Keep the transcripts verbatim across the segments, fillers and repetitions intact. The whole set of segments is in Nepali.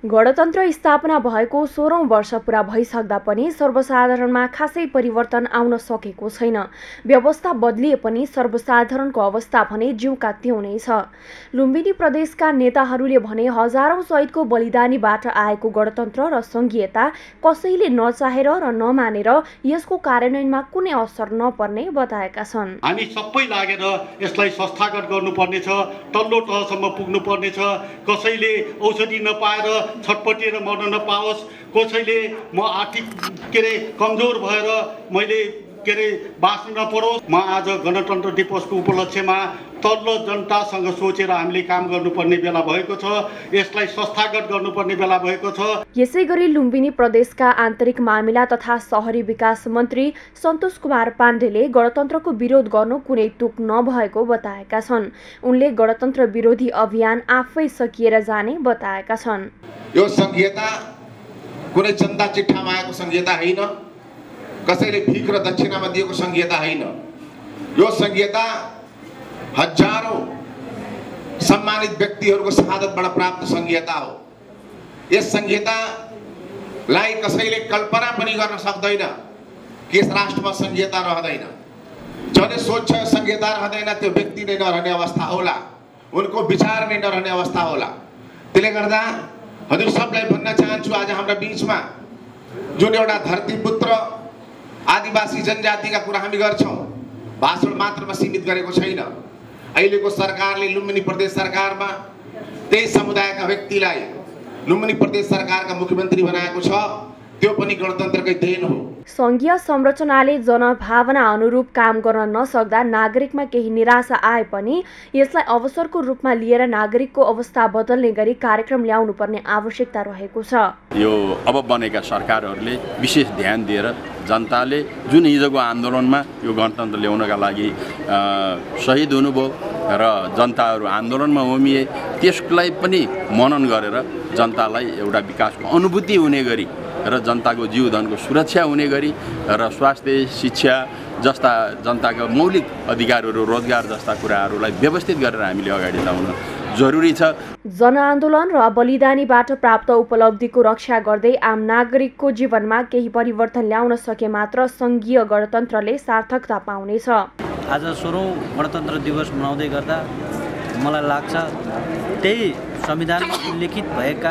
गणतन्त्र स्थापना भएको सोह्रौं वर्ष पूरा भइसक्दा पनि सर्वसाधारणमा खासै परिवर्तन आउन सकेको छैन। व्यवस्था बदलिए पनि सर्वसाधारणको अवस्था भने ज्यूका त्यों नै छ। लुम्बिनी प्रदेशका नेताहरूले भने हजारौं शहीदको बलिदानीबाट आएको गणतन्त्र र संघीयता कसैले नचाहेर र नमानेर यसको कार्यान्वयनमा कुनै असर नपर्ने बताएका छन्। हामी सबै लागेर यसलाई संस्थागत गर्नुपर्नेछ, तल्लो तहसम्म पुग्नुपर्नेछ। कसैले औषधि नपाएर छटपटिएर मर्न नपाओस्, कसैले म आर्थिक के अरे कमजोर भएर मैले के अरे बाँच्न नपरोस्। म आज गणतन्त्र दिवसको उपलक्ष्यमा तल्लो जनतासँग सोचेर हामीले काम गर्नुपर्ने बेला भएको छ, यसलाई संस्थागत गर्नुपर्ने बेला भएको छ। यसैगरी लुम्बिनी प्रदेशका आन्तरिक मामिला तथा शहरी विकास मन्त्री सन्तोष कुमार पाण्डेले गणतन्त्रको विरोध गर्नु कुनै तुक नभएको बताएका छन्। उनले गणतन्त्र विरोधी अभियान आफै सकिएर जाने बताएका छन्। यो संघीयता कुनै चन्दा चिट्ठामा आएको संघीयता होइन, कसैले भिख र दक्षिणामा दिएको संघीयता होइन। यो संघीयता हजारौं सम्मानित व्यक्तिहरूको शहादतबाट प्राप्त संघीयता हो। यस संघीयतालाई कसैले कल्पना पनि गर्न सक्दैन कि यस राष्ट्रमा संघीयता रहँदैन। जसले सोच्छ संघीयता रहँदैन त्यो व्यक्ति नै नरहने अवस्था होला, उनको विचार नै नरहने अवस्था होला। त्यसले गर्दा हजुर सबलाई भन्न चाहन्छु, आज हाम्रा बीचमा जुन एउटा धरतीपुत्र आदिवासी जनजातिका कुरा हामी गर्छौं, भाषण मात्रमा सीमित गरेको छैन। अहिलेको सरकारले लुम्बिनी प्रदेश सरकारमा त्यही समुदायका व्यक्तिलाई लुम्बिनी प्रदेश सरकारका मुख्यमन्त्री बनाएको छ, त्यो पनि गणतन्त्रकै देन हो। संघीय संरचनाले जनभावना अनुरूप काम गर्न नसक्दा नागरिकमा केही निराशा आए पनि यसलाई अवसरको रूपमा लिएर नागरिकको अवस्था बदल्ने गरी कार्यक्रम ल्याउनु पर्ने आवश्यकता रहेको छ। यो अब बनेका सरकारहरूले विशेष ध्यान दिएर जनताले जुन हिजोको आन्दोलनमा यो गणतन्त्र ल्याउनका लागि शहीद हुनुभयो र जनताहरू आन्दोलनमा होमिए, त्यसलाई पनि मनन गरेर जनतालाई एउटा विकासको अनुभूति हुने गरी र जनताको जीवधनको सुरक्षा हुने गरी र स्वास्थ्य, शिक्षा जस्ता जनताका मौलिक अधिकारहरू, रोजगार जस्ता कुराहरूलाई व्यवस्थित गरेर हामीले अगाडि बढाउन जरुरी छ। जनआन्दोलन र बलिदानीबाट प्राप्त उपलब्धिको रक्षा गर्दै आम नागरिकको जीवनमा केही परिवर्तन ल्याउन सके मात्र संघीय गणतन्त्रले सार्थकता पाउनेछ। आज सोह्रौं गणतन्त्र दिवस मनाउँदै गर्दा मलाई लाग्छ त्यही संविधानमा उल्लेखित भएका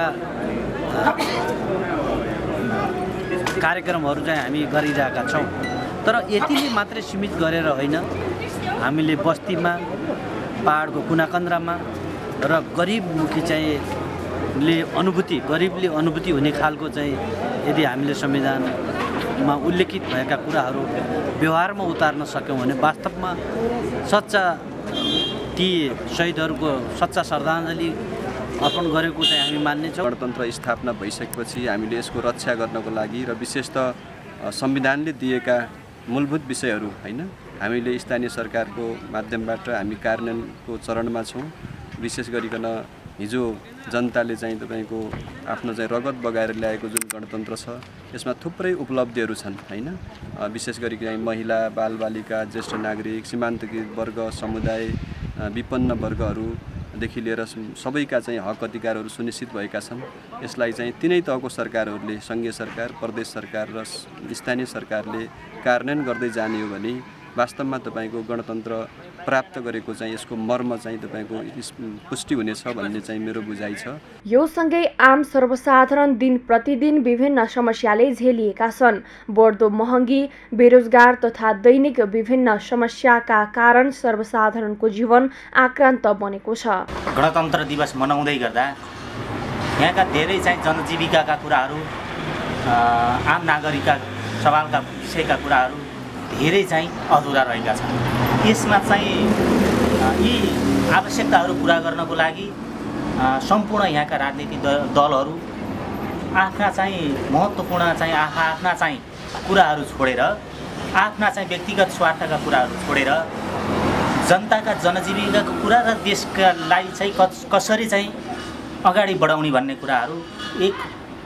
कार्यक्रमहरू चाहिँ हामी गरिरहेका छौँ। तर यतिले मात्रै सीमित गरेर होइन, हामीले बस्तीमा, पहाडको कुनाकन्द्रामा र गरिबमुखी चाहिँ ले अनुभूति गरिबले अनुभूति हुने खालको चाहिँ यदि हामीले संविधानमा उल्लेखित भएका कुराहरू व्यवहारमा उतार्न सक्यौँ भने वास्तवमा सच्चा ती शहीदहरूको सच्चा श्रद्धाञ्जली अर्पण गरेको चाहिँ हामी मान्नेछौँ। गणतन्त्र स्थापना भइसकेपछि हामीले यसको रक्षा गर्नको लागि र विशेषतः संविधानले दिएका मूलभूत विषयहरू होइन, हामीले स्थानीय सरकारको माध्यमबाट हामी कार्यान्वयनको चरणमा छौँ। विशेष गरिकन हिजो जनताले चाहिँ तपाईँको आफ्नो चाहिँ रगत बगाएर ल्याएको जुन गणतन्त्र छ, यसमा थुप्रै उपलब्धिहरू छन् होइन। विशेष गरी चाहिँ महिला, बालबालिका, ज्येष्ठ नागरिक, सीमान्तकृत वर्ग, समुदाय, विपन्न वर्गहरू देखि लिएर सबैका चाहिँ हक अधिकारहरू सुनिश्चित भएका छन्। यसलाई चाहिँ तिनै तहको सरकारहरूले, सङ्घीय सरकार, प्रदेश सरकार र स्थानीय सरकारले कार्यान्वयन गर्दै जाने हो भने वास्तवमा तपाईँको गणतन्त्र प्राप्त गरेको चाहिँ यसको मर्म चाहिँ तपाईँको पुष्टि हुनेछ भन्ने चाहिँ मेरो बुझाइ छ। यो सँगै आम सर्वसाधारण दिन प्रतिदिन विभिन्न समस्याले झेलिएका छन्। बढ्दो महँगी, बेरोजगार तथा दैनिक विभिन्न समस्याका कारण सर्वसाधारणको जीवन आक्रान्त बनेको छ। गणतन्त्र दिवस मनाउँदै गर्दा यहाँका धेरै चाहिँ जनजीविकाका कुराहरू, आम नागरिकका सवालका विषयका कुराहरू धेरै चाहिँ अधुरा रहेका छन्। यसमा चाहिँ यी आवश्यकताहरू पुरा गर्नको लागि सम्पूर्ण यहाँका राजनीतिक दलहरू आफ्ना चाहिँ महत्त्वपूर्ण चाहिँ आफा आफ्ना चाहिँ कुराहरू छोडेर, आफ्ना चाहिँ व्यक्तिगत स्वार्थका कुराहरू छोडेर जनताका जनजीविकाको कुरा र देशका लागि चाहिँ कसरी चाहिँ अगाडि बढाउने भन्ने कुराहरू एक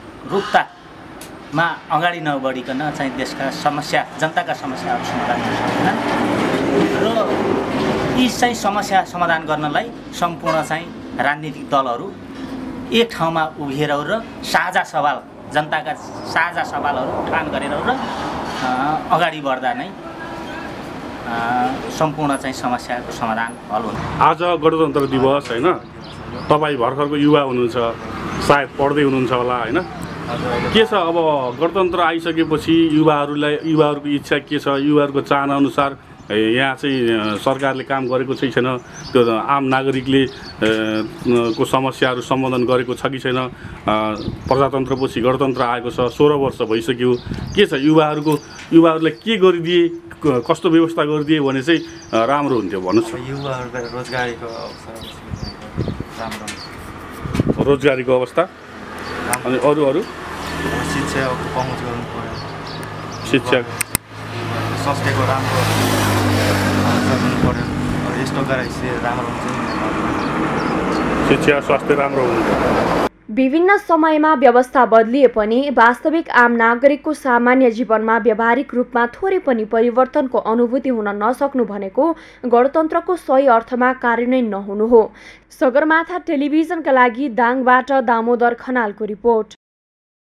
रूपतामा अगाडि नबढिकन चाहिँ देशका समस्या, जनताका समस्याहरू समाधान गर्न सक्दैन र यी चाहिँ समस्या समाधान गर्नलाई सम्पूर्ण चाहिँ राजनीतिक दलहरू एक ठाउँमा उभिएर र साझा सवाल जनताका साझा सवालहरू उठान गरेर र अगाडि बढ्दा नै सम्पूर्ण चाहिँ समस्याको समाधान हल हुन्छ। आज गणतन्त्र दिवस होइन, तपाईँ भर्खरको युवा हुनुहुन्छ, सायद पढ्दै हुनुहुन्छ होला होइन, के छ अब गणतन्त्र आइसकेपछि युवाहरूलाई युवाहरूको इच्छा के छ, युवाहरूको चाहना अनुसार यहाँ चाहिँ सरकारले काम गरेको चाहिँ छैन, त्यो आम नागरिकले को समस्याहरू सम्बोधन गरेको छ कि छैन। प्रजातन्त्रपछि गणतन्त्र आएको छ, सोह्र वर्ष भइसक्यो, के छ युवाहरूको युवाहरूलाई के गरिदिए, कस्तो व्यवस्था गरिदिए भने चाहिँ राम्रो हुन्थ्यो भन्नुहोस्। युवाहरूलाई रोजगारीको अवसर राम्रो, रोजगारीको अवस्था अनि अरू अरू शिक्षाको पहुँच गर्नु पर्यो, शिक्षा स्वास्थ्यको राम्रो गर्नु पर्यो, यस्तो गराइसे राम्रो हुन्छ। शिक्षा स्वास्थ्य राम्रो हुनु। विभिन्न समयमा व्यवस्था बदलिए पनि वास्तविक आम नागरिकको सामान्य जीवनमा व्यावहारिक रूपमा थोरै पनि परिवर्तनको अनुभूति हुन नसक्नु भनेको गणतन्त्रको सही अर्थमा कार्यान्वयन नहुनु हो। सगरमाथा टेलिभिजनका लागि दाङबाट दामोदर खनालको रिपोर्ट।